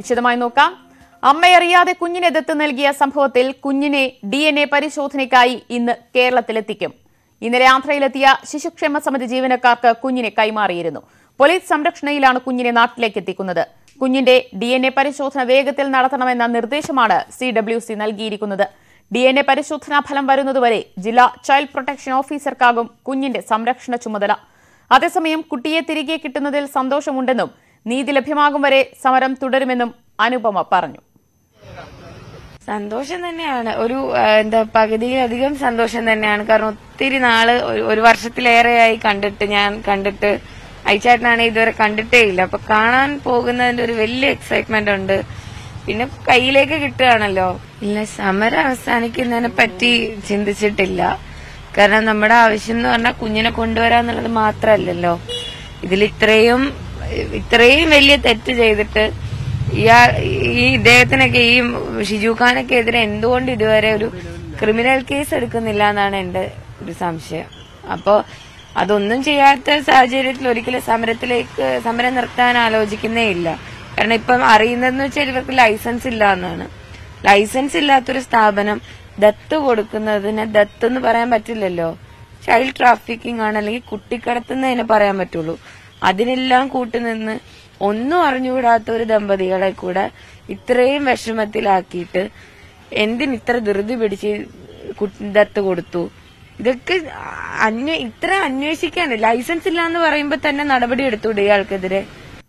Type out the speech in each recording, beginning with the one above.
വിശദമായി നോക്കാം. അമ്മയറിയാതെ കുഞ്ഞിനെ ദത്ത് നൽകിയ സംഭവത്തിൽ കുഞ്ഞിനെ DNA പരിശോധനയ്ക്കായി ഇന്ന് കേരളത്തിലെത്തിക്കും. ഇന്നലെ ആന്ധ്രയിലെത്തിയ ശിശുക്ഷേമ സമിതി ജീവനക്കാർക്ക് കുഞ്ഞിനെ കൈമാറിയിരുന്നു. പോലീസ് സംരക്ഷണയിലാണ് കുഞ്ഞിനെ നാട്ടിലേക്ക് എത്തിക്കുന്നത്. കുഞ്ഞിന്റെ DNA പരിശോധന വേഗത്തിൽ നടത്തണമെന്ന നിർദ്ദേശമാണ് CWC നൽകിയിരിക്കുന്നത്. DNA പരിശോധനാ ഫലം വരുന്നതുവരെ ജില്ലാ ചൈൽഡ് പ്രൊട്ടക്ഷൻ ഓഫീസർക്കാകും കുഞ്ഞിന്റെ സംരക്ഷണ ചുമതല. അതേസമയം കുട്ടിയെ തിരികെ കിട്ടുന്നതിൽ സന്തോഷമുണ്ടെന്നും നീതി ലഭ്യമാകും വരെ സമരം തുടരുമെന്നും അനുപമ പറഞ്ഞു. സന്തോഷം തന്നെയാണ്, ഒരു പകുതിയിലധികം സന്തോഷം തന്നെയാണ്. കാരണം ഒത്തിരി നാള്, ഒരു വർഷത്തിലേറെയായി കണ്ടിട്ട് അയച്ചേട്ടനാണ് ഇതുവരെ കണ്ടിട്ടേ ഇല്ല. അപ്പൊ കാണാൻ പോകുന്നതിന്റെ ഒരു വലിയ എക്സൈറ്റ്മെന്റ് ഉണ്ട്. പിന്നെ കയ്യിലേക്ക് കിട്ടുകയാണല്ലോ. ഇല്ല, സമരം അവസാനിക്കുന്നതിനെ പറ്റി ചിന്തിച്ചിട്ടില്ല. കാരണം നമ്മുടെ ആവശ്യം എന്ന് പറഞ്ഞാൽ കുഞ്ഞിനെ കൊണ്ടുവരാന്നുള്ളത് മാത്രമല്ലല്ലോ. ഇതിൽ ഇത്രയും വലിയ തെറ്റ് ചെയ്തിട്ട് ഈ ഇദ്ദേഹത്തിനൊക്കെ, ഈ ഷിജു ഖാനൊക്കെ എതിരെ എന്തുകൊണ്ട് ഇതുവരെ ഒരു ക്രിമിനൽ കേസ് എടുക്കുന്നില്ല എന്നാണ് എന്റെ ഒരു സംശയം. അപ്പോ അതൊന്നും ചെയ്യാത്ത സാഹചര്യത്തിൽ ഒരിക്കലും സമരം നിർത്താൻ ആലോചിക്കുന്നേ ഇല്ല. കാരണം ഇപ്പം അറിയുന്നതെന്ന് വെച്ചാൽ ഇവർക്ക് ലൈസൻസ് ഇല്ല എന്നാണ്. ലൈസൻസ് ഇല്ലാത്തൊരു സ്ഥാപനം ദത്ത് കൊടുക്കുന്നതിന് ദത്ത് എന്ന് പറയാൻ പറ്റില്ലല്ലോ. ചൈൽഡ് ട്രാഫിക്കിംഗ് ആണ്, അല്ലെങ്കിൽ കുട്ടിക്കടത്തുന്നതിനെ പറയാൻ പറ്റുള്ളൂ. അതിനെല്ലാം കൂട്ടുനിന്ന് ഒന്നും അറിഞ്ഞുകൂടാത്ത ഒരു ദമ്പതികളെ കൂടെ ഇത്രയും വിഷമത്തിലാക്കിയിട്ട് എന്തിനിത്ര ധൃതി പിടിച്ച് ദത്ത് കൊടുത്തു? ഇതൊക്കെ ഇത്ര അന്വേഷിക്കാണ്. ലൈസൻസ് ഇല്ല എന്ന് പറയുമ്പോ തന്നെ നടപടി എടുത്തൂടെ ഇയാൾക്കെതിരെ?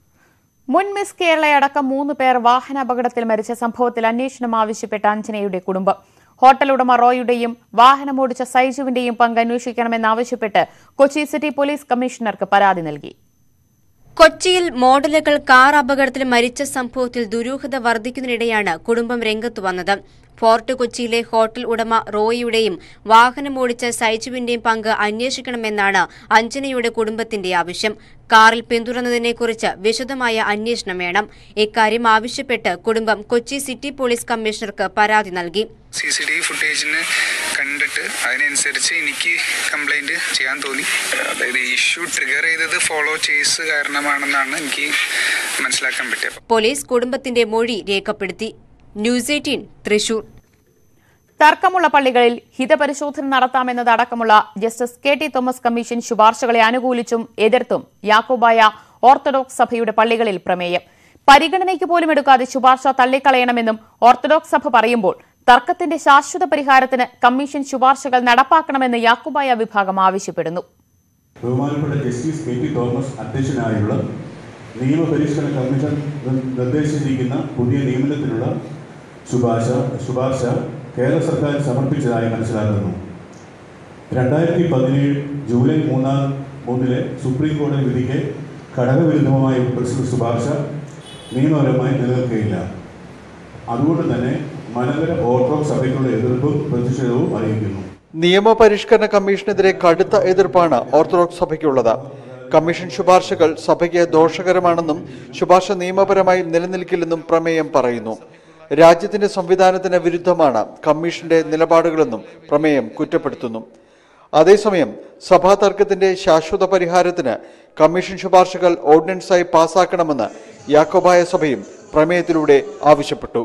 മുൻ മിസ് കേരളയടക്കം 3 പേർ വാഹനാപകടത്തിൽ മരിച്ച സംഭവത്തിൽ അന്വേഷണം ആവശ്യപ്പെട്ട അഞ്ജനയുടെ കുടുംബം ഹോട്ടൽ ഉടമ റോയുടെയും വാഹനമോടിച്ച സൈജുവിന്റെയും പങ്ക് അന്വേഷിക്കണമെന്നാവശ്യപ്പെട്ട് കൊച്ചി സിറ്റി പോലീസ് കമ്മീഷണർക്ക് പരാതി നൽകി. കൊച്ചിയിൽ മോഡലുകൾ കാർ അപകടത്തിൽ മരിച്ച സംഭവത്തിൽ ദുരൂഹത വർദ്ധിക്കുന്നതിനിടെയാണ് കുടുംബം രംഗത്തു വന്നത്. ഫോർട്ട് കൊച്ചിയിലെ ഹോട്ടൽ ഉടമ റോയിയുടെയും വാഹനമോടിച്ച സൈജുവിന്റെയും പങ്ക് അന്വേഷിക്കണമെന്നാണ് അഞ്ജനയുടെ കുടുംബത്തിന്റെ ആവശ്യം. കാറിൽ പിന്തുടർന്നതിനെക്കുറിച്ച് വിശദമായ അന്വേഷണം വേണം. ഇക്കാര്യം ആവശ്യപ്പെട്ട് കുടുംബം കൊച്ചി സിറ്റി പോലീസ് കമ്മീഷണർക്ക് പരാതി നൽകി. CCTV ഫുട്ടേജിന് കണ്ടിട്ട് അതിനനുസരിച്ച് എനിക്ക് കംപ്ലൈന്റ് ചെയ്യാൻ തോന്നി. അതായത് ഇഷ്യൂ ട്രിഗർ ചെയ്തത് ഫോളോ ചേസ് കാരണമാണെന്നാണ് എനിക്ക് മനസ്സിലാക്കാൻ പറ്റിയത്. പോലീസ് കുടുംബത്തിന്റെ മൊഴി രേഖപ്പെടുത്തി. ന്യൂസ് 18 തൃശൂർ. തർക്കമുള്ള പള്ളികളിൽ ഹിതപരിശോധന നടത്താമെന്നതടക്കമുള്ള ജസ്റ്റിസ് KT തോമസ് കമ്മീഷൻ ശുപാർശകളെ അനുകൂലിച്ചും എതിർത്തും യാക്കോബായ ഓർത്തഡോക്സ് സഭയുടെ പള്ളികളിൽ പ്രമേയം. പരിഗണനയ്ക്ക് പോലും എടുക്കാതെ ശുപാർശ തള്ളിക്കളയണമെന്നും ഓർത്തഡോക്സ് സഭ പറയുമ്പോൾ തർക്കത്തിന്റെ ശാശ്വത പരിഹാരത്തിന് കമ്മീഷൻ ശുപാർശകൾ നടപ്പാക്കണമെന്ന് യാക്കോബായ വിഭാഗം ആവശ്യപ്പെടുന്നു. ബഹുമാനപ്പെട്ട ജസ്റ്റിസ് KT തോമസ് അധ്യക്ഷനായുള്ള നിയമപരിഷ്കരണ കമ്മീഷൻ നിർദ്ദേശിച്ചിരിക്കുന്ന പുതിയ നിയമനത്തിനുള്ള ശുപാർശ കേരള സർക്കാർ സമർപ്പിച്ചതായി മനസ്സിലാക്കുന്നു. 2017 ജൂലൈ 3 സുപ്രീം കോടതി വിധിക്ക് ഘടകവിരുദ്ധമായ ശുപാർശ നിയമപരമായി നിലനിൽക്കുകയില്ല. അതുകൊണ്ട് തന്നെ മലങ്കര ഓർത്തഡോക്സ് സഭയ്ക്കുള്ള എതിർപ്പും പ്രതിഷേധവും അറിയിക്കുന്നു. നിയമപരിഷ്കരണ കമ്മീഷനെതിരെ കടുത്ത എതിർപ്പാണ് ഓർത്തഡോക്സ് സഭയ്ക്കുള്ളത്. കമ്മീഷൻ ശുപാർശകൾ സഭയ്ക്ക് ദോഷകരമാണെന്നും ശുപാർശ നിയമപരമായി നിലനിൽക്കില്ലെന്നും പ്രമേയം പറയുന്നു. രാജ്യത്തിന്റെ സംവിധാനത്തിന് വിരുദ്ധമാണ് കമ്മീഷന്റെ നിലപാടുകളെന്നും പ്രമേയം കുറ്റപ്പെടുത്തുന്നു. അതേസമയം സഭാ തർക്കത്തിന്റെ ശാശ്വത പരിഹാരത്തിന് കമ്മീഷൻ ശുപാർശകൾ ഓർഡിനൻസായി പാസാക്കണമെന്ന് യാക്കോബായ സഭയും പ്രമേയത്തിലൂടെ ആവശ്യപ്പെട്ടു.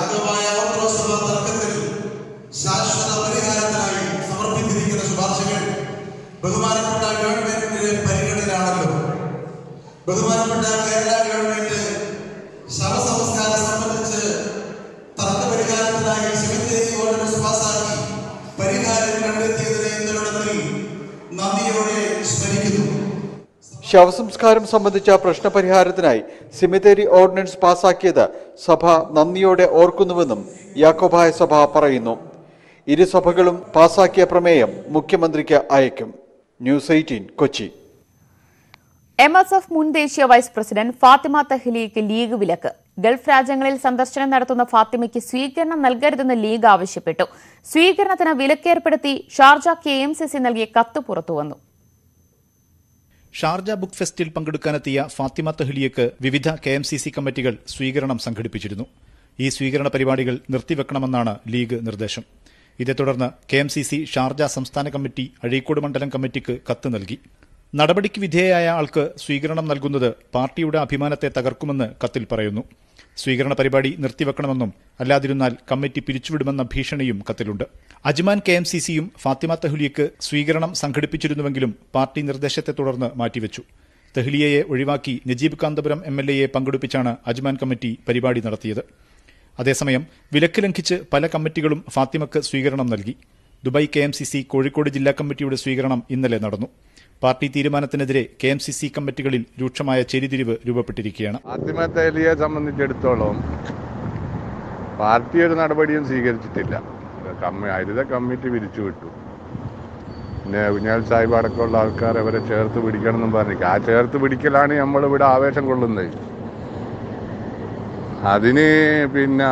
ബഹുമാനപ്പെട്ട ഗവൺമെന്റിന്റെ പരിഗണനയിലാണല്ലോ. ബഹുമാനപ്പെട്ട കേരള ഗവൺമെന്റ് ശവസംസ്കാരം സംബന്ധിച്ച് തർക്കപരിഹാരത്തിനായി സെമിത്തേരി ഓർഡിനൻസ് പാസാക്കി പരിഹാരം കണ്ടെത്തിയതിനെ ഇന്നലെ നന്ദിയോടെ സ്മരിക്കുന്നു. ശവസംസ്കാരം സംബന്ധിച്ച പ്രശ്നപരിഹാരത്തിനായി സെമിത്തേരി ഓർഡിനൻസ് പാസാക്കിയത് സഭ നന്ദിയോടെ ഓർക്കുന്നുവെന്നും യാക്കോബായ സഭ പറയുന്നു. ഇരു സഭകളും പാസാക്കിയ പ്രമേയം മുഖ്യമന്ത്രിക്ക് അയക്കും. ന്യൂസ് 18 കൊച്ചി. MSF മുൻ ദേശീയ വൈസ് പ്രസിഡന്റ് ഫാത്തിമ തഹ്ലിയയ്ക്ക് ലീഗ് വിലക്ക്. ഗൾഫ് രാജ്യങ്ങളിൽ സന്ദർശനം നടത്തുന്ന ഫാത്തിമയ്ക്ക് സ്വീകരണം നൽകരുതെന്ന് ലീഗ് ആവശ്യപ്പെട്ടു. സ്വീകരണത്തിന് വിലക്കേർപ്പെടുത്തി ഷാർജ KMCC നൽകിയ കത്ത് പുറത്തുവന്നു. ഷാർജ ബുക്ക് ഫെസ്റ്റിൽ പങ്കെടുക്കാനെത്തിയ ഫാത്തിമ തഹ്ലിയയ്ക്ക് വിവിധ KMCC കമ്മിറ്റികൾ സ്വീകരണം സംഘടിപ്പിച്ചിരുന്നു. ഈ സ്വീകരണ പരിപാടികൾ നിർത്തിവെക്കണമെന്നാണ് ലീഗ് നിർദ്ദേശം. ഇതേ തുടർന്ന് KMCC ഷാർജ സംസ്ഥാന കമ്മിറ്റി അഴീക്കോട് മണ്ഡലം കമ്മിറ്റിക്ക് കത്ത് നൽകി. നടപടിക്ക് വിധേയയായ ആൾക്ക് സ്വീകരണം നൽകുന്നത് പാർട്ടിയുടെ അഭിമാനത്തെ തകർക്കുമെന്ന് കത്തിൽ പറയുന്നു. സ്വീകരണ പരിപാടി നിർത്തിവെക്കണമെന്നും അല്ലാതിരുന്നാൽ കമ്മിറ്റി പിരിച്ചുവിടുമെന്ന ഭീഷണിയും കത്തിലുണ്ട്. അജ്മാൻ KMCCയും ഫാത്തിമ തെഹ്ലിയയ്ക്ക് സ്വീകരണം സംഘടിപ്പിച്ചിരുന്നുവെങ്കിലും പാർട്ടി നിർദ്ദേശത്തെ തുടർന്ന് മാറ്റിവെച്ചു. തെഹ്ലിയയെ ഒഴിവാക്കി നജീബ് കാന്തപുരം MLAയെ പങ്കെടുപ്പിച്ചാണ് അജ്മാൻ കമ്മിറ്റി പരിപാടി നടത്തിയത്. അതേസമയം വിലക്ക് ലംഘിച്ച് പല കമ്മിറ്റികളും ഫാത്തിമയ്ക്ക് സ്വീകരണം നൽകി. ദുബായ് KMCC കോഴിക്കോട് ജില്ലാ കമ്മിറ്റിയുടെ സ്വീകരണം ഇന്നലെ നടന്നു. പാർട്ടി തീരുമാനത്തിനെതിരെ KMCC കമ്മിറ്റികളിൽ രൂക്ഷമായ ചെരിതിരിവ് രൂപപ്പെട്ടിരിക്കുകയാണ്. ഫാത്തിമ തെഹ്ലിയയെ സംബന്ധിച്ചിടത്തോളം പാർട്ടി ഒരു നടപടിയും സ്വീകരിച്ചിട്ടില്ല. ഹരിത കമ്മിറ്റി പിരിച്ചുവിട്ടു. പിന്നെ കുഞ്ഞാൽ സാഹിബ് അടക്കമുള്ള ആൾക്കാർ അവരെ ചേർത്ത് പിടിക്കണം എന്നും പറഞ്ഞു. ആ ചേർത്ത് പിടിക്കലാണ് നമ്മളിവിടെ ആവേശം കൊള്ളുന്നത്. അതിന് പിന്നെ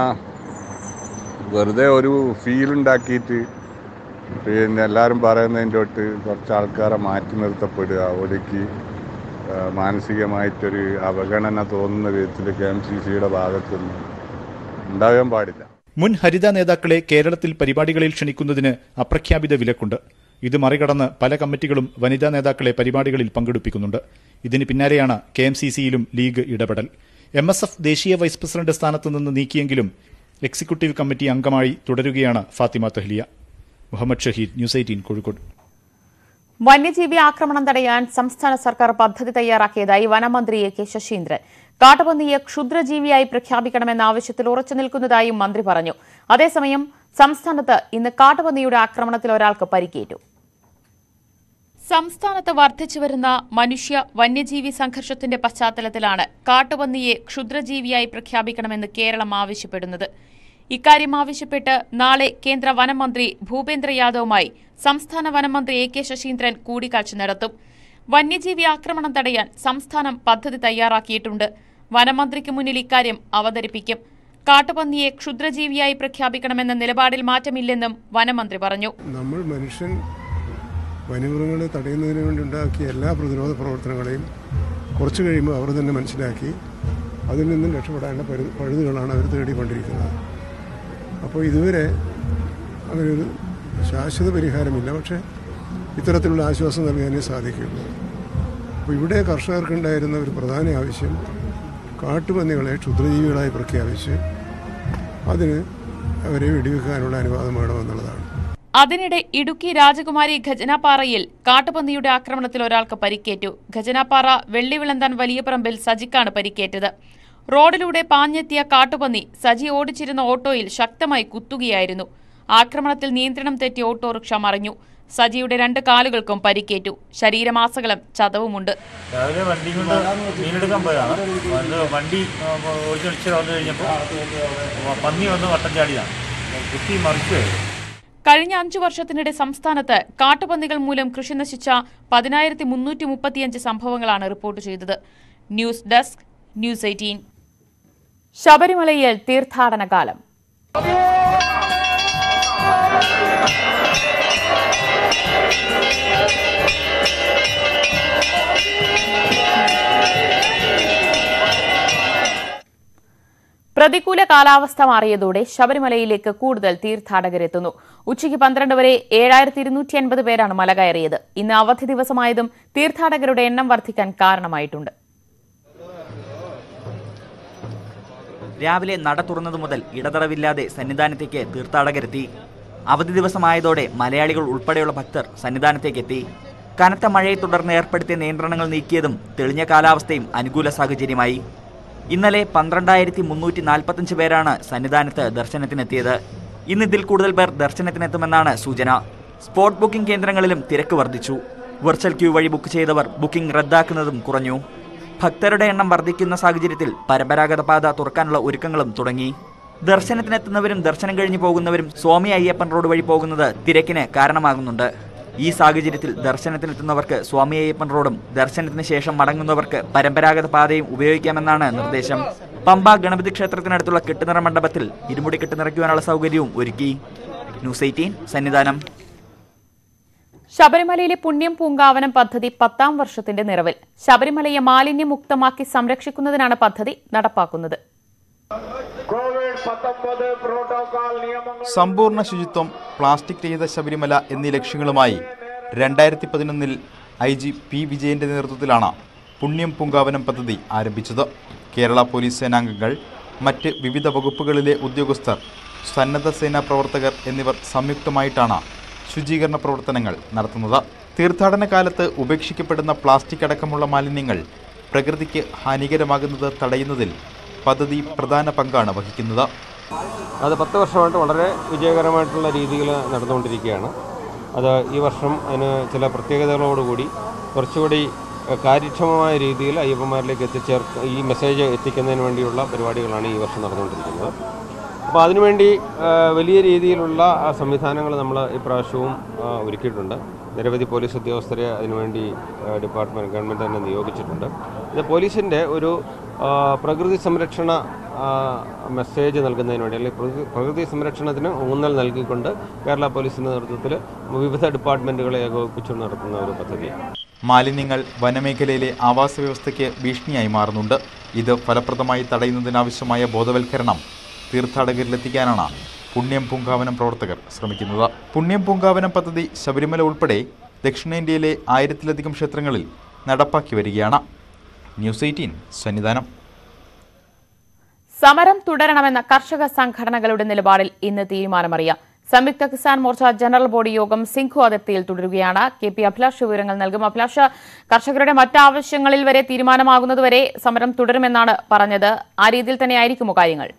വെറുതെ ഒരു ഫീൽ ഉണ്ടാക്കിയിട്ട് പിന്നെ എല്ലാവരും പറയുന്നതിൻ്റെ തൊട്ട് കുറച്ച് ആൾക്കാരെ മാറ്റി നിർത്തപ്പെടുക, ഒടുക്കി മാനസികമായിട്ടൊരു അവഗണന തോന്നുന്ന വിധത്തിൽ KMCCയുടെ ഭാഗത്തുനിന്ന് ഉണ്ടാകാൻ പാടില്ല. മുൻ ഹരിത നേതാക്കളെ കേരളത്തിൽ പരിപാടികളിൽ ക്ഷണിക്കുന്നതിന് അപ്രഖ്യാപിത വിലക്കുണ്ട്. ഇത് മറികടന്ന് പല കമ്മിറ്റികളും വനിതാ നേതാക്കളെ പരിപാടികളിൽ പങ്കെടുപ്പിക്കുന്നുണ്ട്. ഇതിന് പിന്നാലെയാണ് KMCCയിലും ലീഗ് ഇടപെടൽ. MSF ദേശീയ വൈസ് പ്രസിഡന്റ് സ്ഥാനത്ത് നിന്ന് നീക്കിയെങ്കിലും എക്സിക്യൂട്ടീവ് കമ്മിറ്റി അംഗമായി തുടരുകയാണ് ഫാത്തിമ തെഹ്ലിയ. മുഹമ്മദ് ഷഹീദ്, ന്യൂസ് 18 കോഴിക്കോട്. വന്യജീവി ആക്രമണം തടയാൻ സംസ്ഥാന സർക്കാർ പദ്ധതി തയ്യാറാക്കിയതായി വനമന്ത്രി AK ശശീന്ദ്രൻ. കാട്ടുപന്നിയെ ക്ഷുദ്രജീവിയായി പ്രഖ്യാപിക്കണമെന്ന ആവശ്യത്തിൽ ഉറച്ചു നിൽക്കുന്നതായും മന്ത്രി പറഞ്ഞു. അതേസമയം സംസ്ഥാനത്ത് ഇന്ന് കാട്ടുപന്നിയുടെ ആക്രമണത്തിൽ ഒരാൾക്ക് പരിക്കേറ്റു. സംസ്ഥാനത്ത് വർദ്ധിച്ചുവരുന്ന മനുഷ്യ വന്യജീവി സംഘർഷത്തിന്റെ പശ്ചാത്തലത്തിലാണ് കാട്ടുപന്നിയെ ക്ഷുദ്രജീവിയായി പ്രഖ്യാപിക്കണമെന്ന് കേരളം ആവശ്യപ്പെടുന്നത്. ഇക്കാര്യം ആവശ്യപ്പെട്ട് നാളെ കേന്ദ്ര വനമന്ത്രി ഭൂപേന്ദ്ര യാദവുമായി സംസ്ഥാന വനമന്ത്രി AK ശശീന്ദ്രൻ കൂടിക്കാഴ്ച നടത്തും. വന്യജീവി ആക്രമണം തടയാൻ സംസ്ഥാനം പദ്ധതി തയ്യാറാക്കിയിട്ടുണ്ട്. വനമന്ത്രിക്ക് മുന്നിൽ ഇക്കാര്യം അവതരിപ്പിക്കും. കാട്ടുപന്നിയെ ക്ഷുദ്രജീവിയായി പ്രഖ്യാപിക്കണമെന്ന നിലപാടിൽ മാറ്റമില്ലെന്നും വനമന്ത്രി പറഞ്ഞു. നമ്മൾ മനുഷ്യൻ വന്യമൃഗങ്ങളെ തടയുന്നതിന് വേണ്ടി ഉണ്ടാക്കിയ എല്ലാ പ്രതിരോധ പ്രവർത്തനങ്ങളെയും കുറച്ചു കഴിയുമ്പോൾ അവർ തന്നെ മനസ്സിലാക്കി അതിൽ നിന്നും രക്ഷപ്പെടാനുള്ള പഴുതുകളാണ് അവർ തേടിക്കൊണ്ടിരിക്കുന്നത്. അപ്പോൾ ഇതുവരെ അങ്ങനൊരു ശാശ്വത പരിഹാരമില്ല. പക്ഷേ ഇത്തരത്തിലുള്ള ആശ്വാസം നൽകാനേ സാധിക്കുകയുള്ളൂ. അപ്പോൾ ഇവിടെ കർഷകർക്കുണ്ടായിരുന്ന ഒരു പ്രധാന ആവശ്യം കാട്ടുപന്നികളെ ക്ഷുദ്രജീവികളായി പ്രഖ്യാപിച്ച് അതിന് അവരെ വെടിവെക്കാനുള്ള അനുവാദം വേണമെന്നുള്ളതാണ്. അതിനിടെ ഇടുക്കി രാജകുമാരി ഖജനാപ്പാറയിൽ കാട്ടുപന്നിയുടെ ആക്രമണത്തിൽ ഒരാൾക്ക് പരിക്കേറ്റു. ഖജനാപ്പാറ വെള്ളിവിളന്താൻ വലിയപറമ്പിൽ സജിക്കാണ് പരിക്കേറ്റത്. റോഡിലൂടെ പാഞ്ഞെത്തിയ കാട്ടുപന്നി സജി ഓടിച്ചിരുന്ന ഓട്ടോയിൽ ശക്തമായി കുത്തുകയായിരുന്നു. ആക്രമണത്തിൽ നിയന്ത്രണം തെറ്റി ഓട്ടോറിക്ഷ മറിഞ്ഞു. സജിയുടെ 2 കാലുകൾക്കും പരിക്കേറ്റു. ശരീരമാസകലം ചതവുമുണ്ട്. രാവിലെ വണ്ടി കൊണ്ട് മീനെടുക്കാൻ പോയതാണ്. വണ്ടി ഓടിച്ചു വന്നു കഴിഞ്ഞപ്പോൾ പന്നി വന്ന് വട്ടം ചാടിയാണ്, കുത്തി മറിക്കുകയായിരുന്നു. കഴിഞ്ഞ 5 വർഷത്തിനിടെ സംസ്ഥാനത്ത് കാട്ടുപന്നികൾ മൂലം കൃഷി നശിച്ച 10,335 സംഭവങ്ങളാണ് റിപ്പോർട്ട് ചെയ്തത്. News desk, news 18. ശബരിമലയിൽ തീർത്ഥാടന കാലം. പ്രതികൂല കാലാവസ്ഥ മാറിയതോടെ ശബരിമലയിലേക്ക് കൂടുതൽ തീർത്ഥാടകരെത്തുന്നു. ഉച്ചയ്ക്ക് 12 വരെ 7250 പേരാണ് മല കയറിയത്. ഇന്ന് അവധി ദിവസമായതും തീർത്ഥാടകരുടെ എണ്ണം വർദ്ധിക്കാൻ കാരണമായിട്ടുണ്ട്. രാവിലെ നട തുറന്നതു മുതൽ ഇടതടവില്ലാതെ സന്നിധാനത്തേക്ക് തീർത്ഥാടകരെത്തി. അവധി ദിവസമായതോടെ മലയാളികൾ ഉൾപ്പെടെയുള്ള ഭക്തർ സന്നിധാനത്തേക്കെത്തി. കനത്ത മഴയെ തുടർന്ന് ഏർപ്പെടുത്തിയ നിയന്ത്രണങ്ങൾ നീക്കിയതും തെളിഞ്ഞ കാലാവസ്ഥയും അനുകൂല സാഹചര്യമായി. ഇന്നലെ 12,345 പേരാണ് സന്നിധാനത്ത് ദർശനത്തിനെത്തിയത്. ഇന്ന് ഇതിൽ കൂടുതൽ പേർ ദർശനത്തിനെത്തുമെന്നാണ് സൂചന. സ്പോട്ട് ബുക്കിംഗ് കേന്ദ്രങ്ങളിലും തിരക്ക് വർദ്ധിച്ചു. വെർച്വൽ ക്യൂ വഴി ബുക്ക് ചെയ്തവർ ബുക്കിംഗ് റദ്ദാക്കുന്നതും കുറഞ്ഞു. ഭക്തരുടെ എണ്ണം വർദ്ധിക്കുന്ന സാഹചര്യത്തിൽ പരമ്പരാഗത പാത തുറക്കാനുള്ള ഒരുക്കങ്ങളും തുടങ്ങി. ദർശനത്തിനെത്തുന്നവരും ദർശനം കഴിഞ്ഞു പോകുന്നവരും സ്വാമി അയ്യപ്പൻ റോഡ് വഴി പോകുന്നത് തിരക്കിന് കാരണമാകുന്നുണ്ട്. ഈ സാഹചര്യത്തിൽ ദർശനത്തിനെത്തുന്നവർക്ക് സ്വാമി അയ്യപ്പൻ റോഡും ദർശനത്തിന് ശേഷം മടങ്ങുന്നവർക്ക് പരമ്പരാഗത പാതയും ഉപയോഗിക്കാമെന്നാണ് നിർദ്ദേശം. പമ്പ ഗണപതി ക്ഷേത്രത്തിനടുത്തുള്ള കെട്ടുനിറ മണ്ഡപത്തിൽ ഇരുമുടി കെട്ട് നിറയ്ക്കുവാനുള്ള സൗകര്യവും ഒരുക്കി. ന്യൂസ് 18 സന്നിധാനം. ശബരിമലയിലെ പുണ്യം പൂങ്കാവനം പദ്ധതി 10ാം വർഷത്തിന്റെ നിറവിൽ. ശബരിമലയെ മാലിന്യമുക്തമാക്കി സംരക്ഷിക്കുന്നതിനാണ് പദ്ധതി നടപ്പാക്കുന്നത്. സമ്പൂർണ്ണ ശുചിത്വം, പ്ലാസ്റ്റിക് രഹിത ശബരിമല എന്നീ ലക്ഷ്യങ്ങളുമായി 2011 ൽ IG P. വിജയന്റെ നേതൃത്വത്തിലാണ് പുണ്യം പൂങ്കാവനം പദ്ധതി ആരംഭിച്ചത്. കേരള പോലീസ് സേനാംഗങ്ങൾ, മറ്റ് വിവിധ വകുപ്പുകളിലെ ഉദ്യോഗസ്ഥർ, സന്നദ്ധ സേനാ പ്രവർത്തകർ എന്നിവർ സംയുക്തമായിട്ടാണ് ശുചീകരണ പ്രവർത്തനങ്ങൾ നടത്തുന്നത്. തീർത്ഥാടന കാലത്ത് ഉപേക്ഷിക്കപ്പെടുന്ന പ്ലാസ്റ്റിക് അടക്കമുള്ള മാലിന്യങ്ങൾ പ്രകൃതിക്ക് ഹാനികരമാകുന്നത് തടയുന്നതിൽ പദ്ധതി പ്രധാന പങ്കാണ് വഹിക്കുന്നത്. അത് 10 വർഷമായിട്ട് വളരെ വിജയകരമായിട്ടുള്ള രീതിയിൽ നടന്നുകൊണ്ടിരിക്കുകയാണ്. അത് ഈ വർഷം അതിന് ചില പ്രത്യേകതകളോടുകൂടി കുറച്ചുകൂടി കാര്യക്ഷമമായ രീതിയിൽ അയ്യപ്പന്മാരിലേക്ക് ഈ മെസ്സേജ് എത്തിക്കുന്നതിന് വേണ്ടിയുള്ള പരിപാടികളാണ് ഈ വർഷം നടന്നുകൊണ്ടിരിക്കുന്നത്. അപ്പോൾ അതിനുവേണ്ടി വലിയ രീതിയിലുള്ള സംവിധാനങ്ങൾ നമ്മൾ ഇപ്രാവശ്യവും ഒരുക്കിയിട്ടുണ്ട്. നിരവധി പോലീസ് ഉദ്യോഗസ്ഥരെ അതിനുവേണ്ടി ഗവൺമെൻറ് തന്നെ നിയോഗിച്ചിട്ടുണ്ട്. ഇത് പോലീസിൻ്റെ ഒരു പ്രകൃതി സംരക്ഷണ മെസ്സേജ് നൽകുന്നതിന് വേണ്ടി, അല്ലെങ്കിൽ പ്രകൃതി സംരക്ഷണത്തിന് ഊന്നൽ നൽകിക്കൊണ്ട് കേരള പോലീസിൻ്റെ നേതൃത്വത്തിൽ വിവിധ ഡിപ്പാർട്ട്മെൻറ്റുകളെ ഏകോപിപ്പിച്ചുകൊണ്ട് നടത്തുന്ന ഒരു പദ്ധതിയാണ്. മാലിന്യങ്ങൾ വനമേഖലയിലെ ആവാസ വ്യവസ്ഥയ്ക്ക് ഭീഷണിയായി മാറുന്നുണ്ട്. ഇത് ഫലപ്രദമായി തടയുന്നതിനാവശ്യമായ ബോധവൽക്കരണം തീർത്ഥാടകരിലെത്തിക്കാനാണ് പുണ്യം പൂങ്കാവനം പ്രവർത്തകർ ശ്രമിക്കുന്നത്. പുണ്യം പൂങ്കാവനം പദ്ധതി ശബരിമല ഉൾപ്പെടെ ദക്ഷിണേന്ത്യയിലെ 1000-ലധികം ക്ഷേത്രങ്ങളിൽ നടപ്പാക്കി വരികയാണ്. ന്യൂസ് 18 സന്നിധാനം. സമരം തുടരണമെന്ന കർഷക സംഘടനകളുടെ നിലപാടിൽ ഇന്ന് തീരുമാനമറിയാം. സംയുക്ത കിസാൻ മോർച്ച ജനറൽ ബോഡി യോഗം സിംഘു അതിർത്തിയിൽ തുടരുകയാണ്. KP അഭിലാഷ് വിവരങ്ങൾ നൽകും. അഭിലാഷ്, കർഷകരുടെ മറ്റാവശ്യങ്ങളിൽ വരെ തീരുമാനമാകുന്നതുവരെ സമരം തുടരുമെന്നാണ് പറഞ്ഞത്. ആ രീതിയിൽ തന്നെയായിരിക്കുമോ കാര്യങ്ങൾ?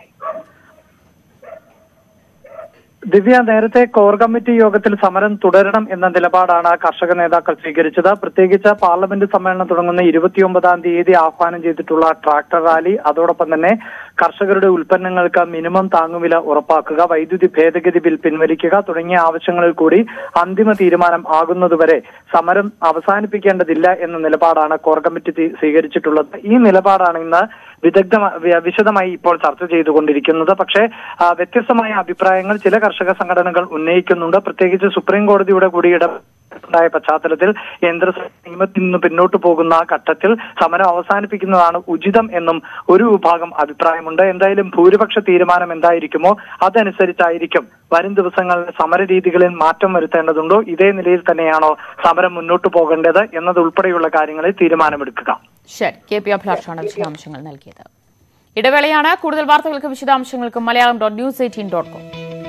ദിവ്യ, നേരത്തെ കോർ കമ്മിറ്റി യോഗത്തിൽ സമരം തുടരണം എന്ന നിലപാടാണ് കർഷക നേതാക്കൾ സ്വീകരിച്ചത്. പ്രത്യേകിച്ച് പാർലമെന്റ് സമ്മേളനം തുടങ്ങുന്ന 29-ാം തീയതി ആഹ്വാനം ചെയ്തിട്ടുള്ള ട്രാക്ടർ റാലി, അതോടൊപ്പം തന്നെ കർഷകരുടെ ഉൽപ്പന്നങ്ങൾക്ക് മിനിമം താങ്ങുവില ഉറപ്പാക്കുക, വൈദ്യുതി ഭേദഗതി ബിൽ പിൻവലിക്കുക തുടങ്ങിയ ആവശ്യങ്ങളിൽ കൂടി അന്തിമ തീരുമാനം ആകുന്നതുവരെ സമരം അവസാനിപ്പിക്കേണ്ടതില്ല എന്ന നിലപാടാണ് കോർ കമ്മിറ്റി സ്വീകരിച്ചിട്ടുള്ളത്. ഈ നിലപാടാണ് ഇന്ന് വിശദമായി ഇപ്പോൾ ചർച്ച ചെയ്തുകൊണ്ടിരിക്കുന്നത്. പക്ഷേ വ്യത്യസ്തമായ അഭിപ്രായങ്ങൾ ചില കർഷക സംഘടനകൾ ഉന്നയിക്കുന്നുണ്ട്. പ്രത്യേകിച്ച് സുപ്രീം കോടതിയുടെ കൂടി ഇടപെടലുണ്ടായ പശ്ചാത്തലത്തിൽ കേന്ദ്ര നിയമത്തിൽ നിന്ന് പിന്നോട്ട് പോകുന്ന ഘട്ടത്തിൽ സമരം അവസാനിപ്പിക്കുന്നതാണ് ഉചിതം എന്നും ഒരു വിഭാഗം അഭിപ്രായമുണ്ട്. എന്തായാലും ഭൂരിപക്ഷ തീരുമാനം എന്തായിരിക്കുമോ അതനുസരിച്ചായിരിക്കും വരും ദിവസങ്ങളിൽ സമര രീതികളിൽ മാറ്റം വരുത്തേണ്ടതുണ്ടോ, ഇതേ നിലയിൽ തന്നെയാണോ സമരം മുന്നോട്ട് പോകേണ്ടത് എന്നതുൾപ്പെടെയുള്ള കാര്യങ്ങളിൽ തീരുമാനമെടുക്കുക. ശരി, KP അഭിലാഷാണ് വിശദാംശങ്ങൾ നൽകിയത്. ഇടവേളയാണ്. കൂടുതൽ വാർത്തകൾക്ക് വിശദാംശങ്ങൾക്ക് malayalam.news18.com.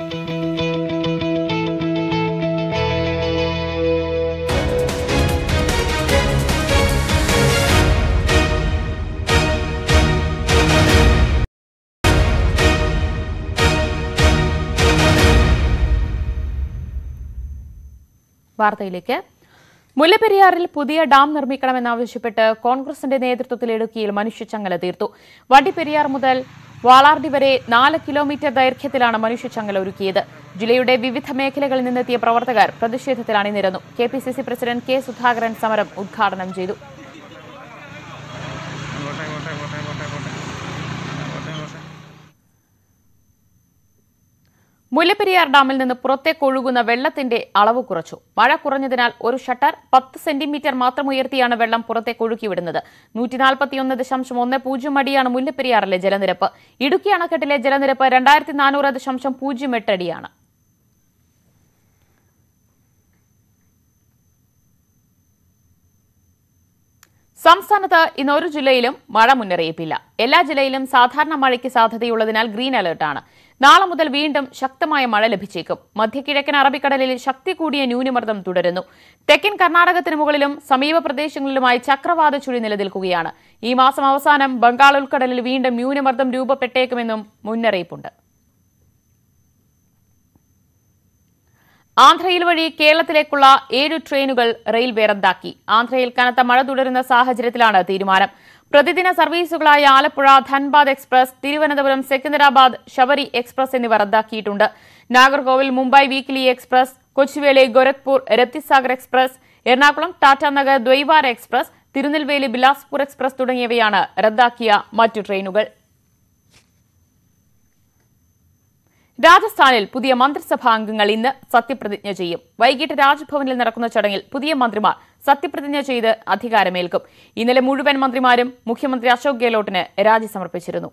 വാർത്തയിലേക്ക്. മുല്ലപ്പെരിയാറിൽ പുതിയ ഡാം നിർമ്മിക്കണമെന്നാവശ്യപ്പെട്ട് കോൺഗ്രസിന്റെ നേതൃത്വത്തിൽ ഇടുക്കിയിൽ മനുഷ്യച്ചങ്ങല തീർത്തു. വണ്ടിപ്പെരിയാർ മുതൽ വാളാർടി വരെ 4 കിലോമീറ്റർ ദൈർഘ്യത്തിലാണ് മനുഷ്യച്ചങ്ങല ഒരുക്കിയത്. ജില്ലയുടെ വിവിധ മേഖലകളിൽ നിന്നെത്തിയ പ്രവർത്തകർ പ്രതിഷേധത്തിൽ അണിനിരന്നു. KPCC president K. സുധാകരൻ സമരം ഉദ്ഘാടനം ചെയ്തു. മുല്ലപ്പെരിയാർ ഡാമിൽ നിന്ന് പുറത്തേക്ക് ഒഴുകുന്ന വെള്ളത്തിന്റെ അളവ് കുറച്ചു. മഴ കുറഞ്ഞതിനാൽ ഒരു ഷട്ടർ 10 സെന്റിമീറ്റർ മാത്രം ഉയർത്തിയാണ് വെള്ളം പുറത്തേക്ക് ഒഴുക്കിവിടുന്നത്. 141.10 അടിയാണ് മുല്ലപ്പെരിയാറിലെ ജലനിരപ്പ്. ഇടുക്കി അണക്കെട്ടിലെ ജലനിരപ്പ് 2400.08 അടിയാണ്. സംസ്ഥാനത്ത് ഇന്ന് ഒരു ജില്ലയിലും മഴ മുന്നറിയിപ്പില്ല. എല്ലാ ജില്ലയിലും സാധാരണ മഴയ്ക്ക് സാധ്യതയുള്ളതിനാൽ ഗ്രീൻ അലർട്ടാണ്. നാളെ മുതൽ വീണ്ടും ശക്തമായ മഴ ലഭിച്ചേക്കും. മധ്യകിഴക്കൻ അറബിക്കടലിൽ ശക്തി കൂടിയ ന്യൂനമർദ്ദം തുടരുന്നു. തെക്കൻ കർണാടകത്തിന് മുകളിലും സമീപ പ്രദേശങ്ങളിലുമായി ചക്രവാത ചുഴി നിലനിൽക്കുകയാണ്. ഈ മാസം അവസാനം ബംഗാൾ ഉൾക്കടലിൽ വീണ്ടും ന്യൂനമർദ്ദം രൂപപ്പെട്ടേക്കുമെന്നും മുന്നറിയിപ്പുണ്ട്. ആന്ധ്രയിൽ വഴി കേരളത്തിലേക്കുള്ള 7 ട്രെയിനുകൾ റെയിൽവേ റദ്ദാക്കി. ആന്ധ്രയിൽ കനത്ത മഴ തുടരുന്ന സാഹചര്യത്തിലാണ് തീരുമാനം. പ്രതിദിന സർവീസുകളായ ആലപ്പുഴ ധൻബാദ് എക്സ്പ്രസ്, തിരുവനന്തപുരം സെക്കന്ദരാബാദ് ശബരി എക്സ്പ്രസ് എന്നിവ റദ്ദാക്കിയിട്ടുണ്ട്. Nagercoil Mumbai weekly express, Kochuveli Gorakhpur Raptisagar express, Ernakulam Tatanagar ദ്വൈവാര എക്സ്പ്രസ്, തിരുനെൽവേലി ബിലാസ്പൂർ എക്സ്പ്രസ് തുടങ്ങിയവയാണ് റദ്ദാക്കിയ മറ്റു ട്രെയിനുകൾ. രാജസ്ഥാനിൽ പുതിയ മന്ത്രിസഭാ അംഗങ്ങൾ ഇന്ന് സത്യപ്രതിജ്ഞ ചെയ്യും. വൈകിട്ട് രാജ്ഭവനിൽ നടക്കുന്ന ചടങ്ങിൽ പുതിയ മന്ത്രിമാർ സത്യപ്രതിജ്ഞ ചെയ്ത് അധികാരമേൽക്കും. ഇന്നലെ മുഴുവൻ മന്ത്രിമാരും മുഖ്യമന്ത്രി അശോക് ഗെഹ്ലോട്ടിന് രാജി സമർപ്പിച്ചിരുന്നു.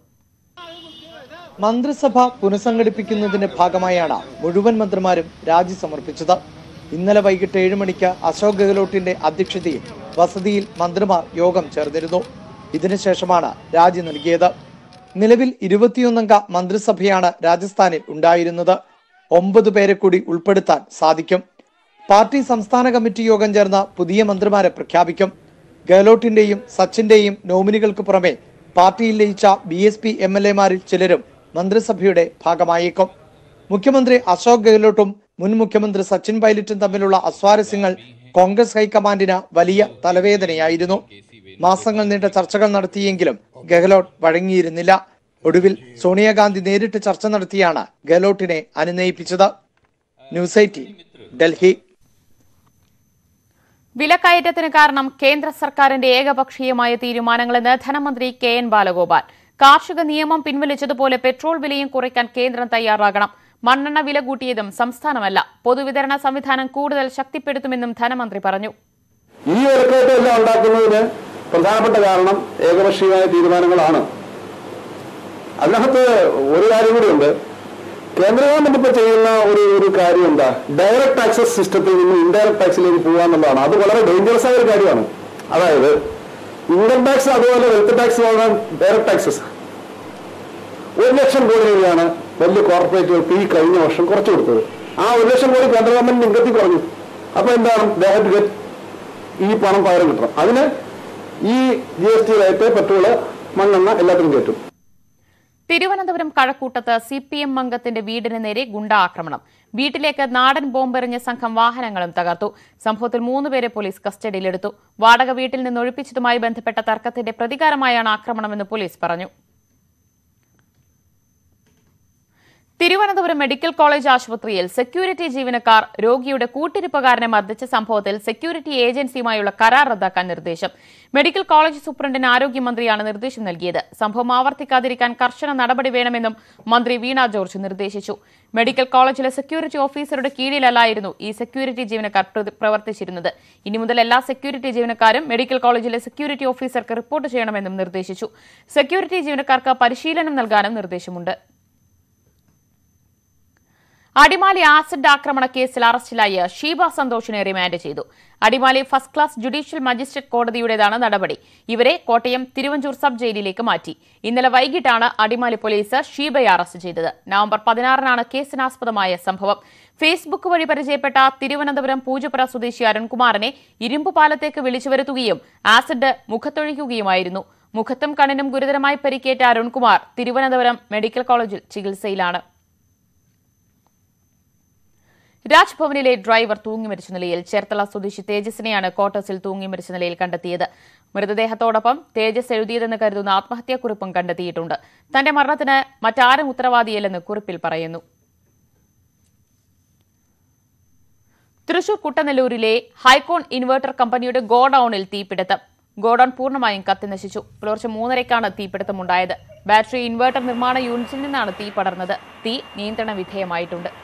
മന്ത്രിസഭ പുനഃസംഘടിപ്പിക്കുന്നതിന്റെ ഭാഗമായാണ് മുഴുവൻ മന്ത്രിമാരും രാജി സമർപ്പിച്ചത്. ഇന്നലെ വൈകിട്ട് 7 മണിക്ക് അശോക് ഗെഹ്ലോട്ടിന്റെ അധ്യക്ഷതയിൽ വസതിയിൽ മന്ത്രിമാർ യോഗം ചേർന്നിരുന്നു. ഇതിനുശേഷമാണ് രാജി നൽകിയത്. നിലവിൽ 21 മന്ത്രിസഭയാണ് രാജസ്ഥാനിൽ ഉണ്ടായിരുന്നത്. 9 പേരെ കൂടി ഉൾപ്പെടുത്താൻ സാധിക്കും. പാർട്ടി സംസ്ഥാന കമ്മിറ്റി യോഗം ചേർന്ന് പുതിയ മന്ത്രിമാരെ പ്രഖ്യാപിക്കും. ഗെഹ്ലോട്ടിന്റെയും സച്ചിന്റെയും നോമിനികൾക്ക് പുറമെ പാർട്ടിയിൽ ലയിച്ച BSP MLA-മാരിൽ ചിലരും മന്ത്രിസഭയുടെ ഭാഗമായേക്കും. മുഖ്യമന്ത്രി അശോക് ഗെഹ്ലോട്ടും മുൻ മുഖ്യമന്ത്രി സച്ചിൻ പൈലറ്റും തമ്മിലുള്ള അസ്വാരസ്യങ്ങൾ കോൺഗ്രസ് ഹൈക്കമാൻഡിന് വലിയ തലവേദനയായിരുന്നു. മാസങ്ങൾ നീണ്ട ചർച്ചകൾ നടത്തിയെങ്കിലും ഗെഹ്ലോട്ട് വഴങ്ങിയിരുന്നില്ല. ഒടുവിൽ സോണിയാഗാന്ധി നേരിട്ട് ചർച്ച നടത്തിയാണ് ഗെഹ്ലോട്ടിനെ അനുനയിപ്പിച്ചത്. ന്യൂസ് 18 ഡൽഹി. വിലക്കയറ്റത്തിന് കാരണം കേന്ദ്ര സർക്കാരിന്റെ ഏകപക്ഷീയമായ തീരുമാനങ്ങളെന്ന് ധനമന്ത്രി KN ബാലഗോപാൽ. കാർഷിക നിയമം പിൻവലിച്ചതുപോലെ പെട്രോൾ വിലയും കുറയ്ക്കാൻ കേന്ദ്രം തയ്യാറാകണം. മണ്ണെണ്ണ വില കൂട്ടിയതും സംസ്ഥാനമല്ല. പൊതുവിതരണ സംവിധാനം കൂടുതൽ ശക്തിപ്പെടുത്തുമെന്നും ധനമന്ത്രി പറഞ്ഞു. ഈ വിലക്കയറ്റമെല്ലാം ഉണ്ടാക്കുന്നതിന് പ്രധാനപ്പെട്ട കാരണം ഏകപക്ഷീയമായ തീരുമാനങ്ങളാണ്. അതിനകത്ത് ഒരു കാര്യം കൂടിയുണ്ട്. കേന്ദ്ര ഗവൺമെന്റ് ഇപ്പോൾ ചെയ്യുന്ന ഒരു കാര്യം എന്താ, ഡയറക്ട് ടാക്സസ് സിസ്റ്റത്തിൽ നിന്ന് ഇൻഡയറക്ട് ടാക്സിലേക്ക് പോകുക എന്നുള്ളതാണ്. അത് വളരെ ഡേഞ്ചറസ് ആയ ഒരു കാര്യമാണ്. അതായത് ഇൻകം ടാക്സ് അതുപോലെ വെൽത്ത് ടാക്സ് പോലുള്ള ഡയറക്ട് ടാക്സസ് 1 ലക്ഷം കോടി രൂപയാണ് വലിയ കോർപ്പറേറ്റുകൾക്ക് ഈ കഴിഞ്ഞ വർഷം കുറച്ചു കൊടുത്തത്. ആ 1 ലക്ഷം കോടി കേന്ദ്ര ഗവൺമെന്റ് ഇൻകത്തിൽ കുറഞ്ഞു. അപ്പൊ എന്താണ്, ഈ പണം പകരം കിട്ടണം. അതിന് ഈ GST റേറ്റ്, പെട്രോള്, മണ്ണെണ്ണ എല്ലാത്തിനും കയറ്റും. തിരുവനന്തപുരം കഴക്കൂട്ടത്ത് CPM അംഗത്തിന്റെ വീടിന് നേരെ ഗുണ്ടാക്രമണം. വീട്ടിലേക്ക് നാടൻ ബോംബെറിഞ്ഞ സംഘം വാഹനങ്ങളും തകർത്തു. സംഭവത്തിൽ 3 പേരെ പോലീസ് കസ്റ്റഡിയിലെടുത്തു. വാടക വീട്ടിൽ നിന്ന് ഒഴിപ്പിച്ചതുമായി ബന്ധപ്പെട്ട തർക്കത്തിന്റെ പ്രതികാരമായാണ് ആക്രമണമെന്ന് പോലീസ് പറഞ്ഞു. തിരുവനന്തപുരം മെഡിക്കൽ കോളേജ് ആശുപത്രിയിൽ സെക്യൂരിറ്റി ജീവനക്കാർ രോഗിയുടെ കൂട്ടിരിപ്പുകാരനെ മർദ്ദിച്ച സംഭവത്തിൽ സെക്യൂരിറ്റി ഏജൻസിയുമായുള്ള കരാർ റദ്ദാക്കാൻ നിർദ്ദേശം. മെഡിക്കൽ കോളേജ് സൂപ്രണ്ടിന് ആരോഗ്യമന്ത്രിയാണ് നിർദ്ദേശം നൽകിയത്. സംഭവം ആവർത്തിക്കാതിരിക്കാൻ കർശന നടപടി വേണമെന്നും മന്ത്രി വീണ ജോർജ് നിർദ്ദേശിച്ചു. മെഡിക്കൽ കോളേജിലെ സെക്യൂരിറ്റി ഓഫീസറുടെ കീഴിലല്ലായിരുന്നു ഈ സെക്യൂരിറ്റി ജീവനക്കാർ പ്രവർത്തിച്ചിരുന്നത്. ഇനി മുതൽ എല്ലാ സെക്യൂരിറ്റി ജീവനക്കാരും മെഡിക്കൽ കോളേജിലെ സെക്യൂരിറ്റി ഓഫീസർക്ക് റിപ്പോർട്ട് ചെയ്യണമെന്നും നിർദ്ദേശിച്ചു. സെക്യൂരിറ്റി ജീവനക്കാർക്ക് പരിശീലനം നൽകാനും നിർദ്ദേശമുണ്ട്. അടിമാലി ആസിഡ് ആക്രമണ കേസിൽ അറസ്റ്റിലായ ഷീബ സന്തോഷിനെ റിമാൻഡ് ചെയ്തു. Adimali first class judicial magistrate കോടതിയുടേതാണ് നടപടി. ഇവരെ കോട്ടയം തിരുവഞ്ചൂർ സബ് ജയിലിലേക്ക് മാറ്റി. ഇന്നലെ വൈകിട്ടാണ് അടിമാലി പോലീസ് ഷീബയെ അറസ്റ്റ് ചെയ്തത്. നവംബർ 16-നാണ് കേസിനാസ്പദമായ സംഭവം. ഫേസ്ബുക്ക് വഴി പരിചയപ്പെട്ട തിരുവനന്തപുരം പൂജപ്പുര സ്വദേശി അരുൺകുമാറിനെ ഇരുമ്പുപാലത്തേക്ക് വിളിച്ചു വരുത്തുകയും ആസിഡ് മുഖത്തൊഴിക്കുകയുമായിരുന്നു. മുഖത്തും കണ്ണിനും ഗുരുതരമായി പരിക്കേറ്റ അരുൺകുമാർ തിരുവനന്തപുരം മെഡിക്കൽ കോളേജിൽ ചികിത്സയിലാണ്. രാജ്ഭവനിലെ ഡ്രൈവർ തൂങ്ങിമരിച്ച നിലയിൽ. ചേർത്തല സ്വദേശി തേജസിനെയാണ് ക്വാർട്ടേഴ്സിൽ തൂങ്ങിമരിച്ച നിലയിൽ കണ്ടെത്തിയത്. മൃതദേഹത്തോടൊപ്പം തേജസ് എഴുതിയതെന്ന് കരുതുന്ന ആത്മഹത്യാക്കുറിപ്പും കണ്ടെത്തിയിട്ടുണ്ട്. തന്റെ മരണത്തിന് മറ്റാരും ഉത്തരവാദിയല്ലെന്ന് കുറിപ്പിൽ പറയുന്നു. തൃശൂർ കുട്ടനെല്ലൂരിലെ ഹൈക്കോൺ ഇൻവെർട്ടർ കമ്പനിയുടെ ഗോഡൌണിൽ തീപിടുത്തം. ഗോഡൌൺ പൂർണ്ണമായും കത്തിനശിച്ചു. പുലർച്ചെ 3:30-ക്കാണ് തീപിടുത്തമുണ്ടായത്. ബാറ്ററി ഇൻവെർട്ടർ നിർമ്മാണ യൂണിറ്റിൽ നിന്നാണ് തീ പടർന്നത്. തീ നിയന്ത്രണ വിധേയമായിട്ടുണ്ട്.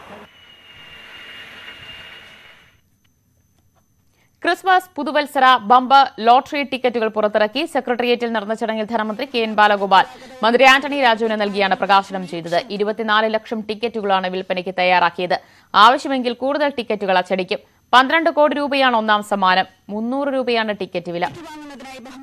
ക്രിസ്മസ്, പുതുവത്സര, ബമ്പർ ലോട്ടറി ടിക്കറ്റുകൾ പുറത്തിറക്കി. സെക്രട്ടേറിയറ്റിൽ നടന്ന ചടങ്ങിൽ ധനമന്ത്രി KN ബാലഗോപാൽ മന്ത്രി ആന്റണി രാജുവിന് നൽകിയാണ് പ്രകാശനം ചെയ്തത്. 24 ലക്ഷം ടിക്കറ്റുകളാണ് വിൽപ്പനയ്ക്ക് തയ്യാറാക്കിയത്. ആവശ്യമെങ്കിൽ കൂടുതൽ ടിക്കറ്റുകൾ അച്ചടിക്കും. 12 കോടി രൂപയാണ് ഒന്നാം സമ്മാനം. 300 രൂപയാണ് ടിക്കറ്റ് വില.